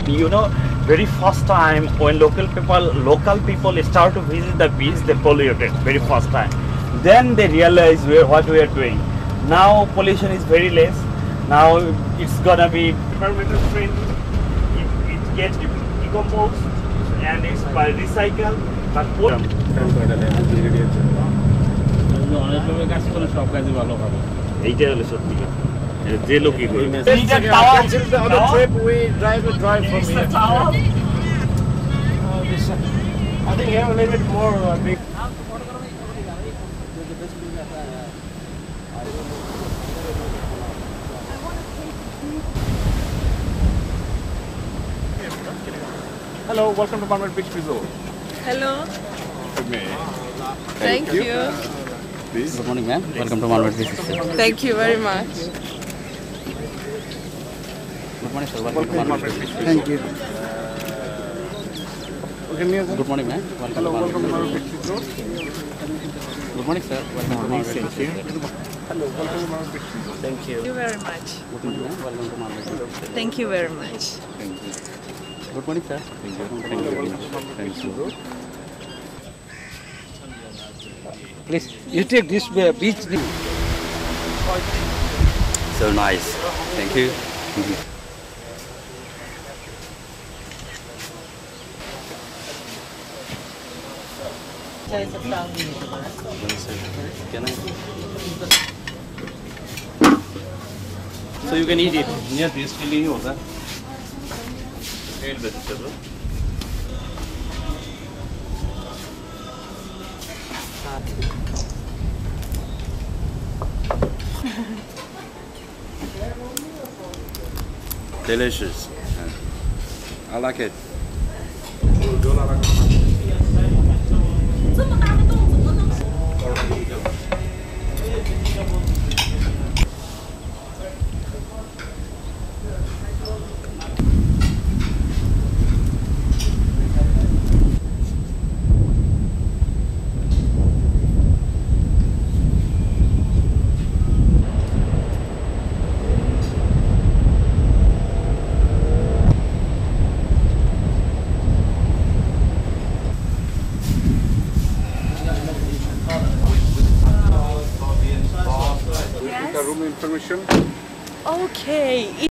you know, very first time when local people start to visit the beach, they pollute it very first time. Then they realize what we are doing. Now pollution is very less. Now it's gonna be environmental friendly. It gets decomposed and it's by recycle. But এইটা হলো সত্যি যে লোকই করে on the trip we drive from here. I think you have a little bit more big. Hello, welcome to Marmot Beach Resort. Hello. With me. Thank you. Please. Good morning, ma'am. Welcome to Marmot Beach Resort. Thank you very much. Good morning, sir. Welcome to Marmot Beach Resort. Thank you. Good morning, ma'am. Hello, welcome to Marmot Beach Resort. Good morning, sir. Welcome to Marmot Beach Resort. Hello, welcome to Marmot Beach Resort. Thank you. Thank you very much. Good morning, ma'am. Welcome to Marmot Beach Resort. Thank you very much. Thank you. Good morning, sir. Thank you. Thank you very much. Thank you. Please, you take this beach. So nice. Thank you. Can I? So you can eat it. Near tasty होगा. Grilled vegetable. Delicious. I like it. Room information. Okay.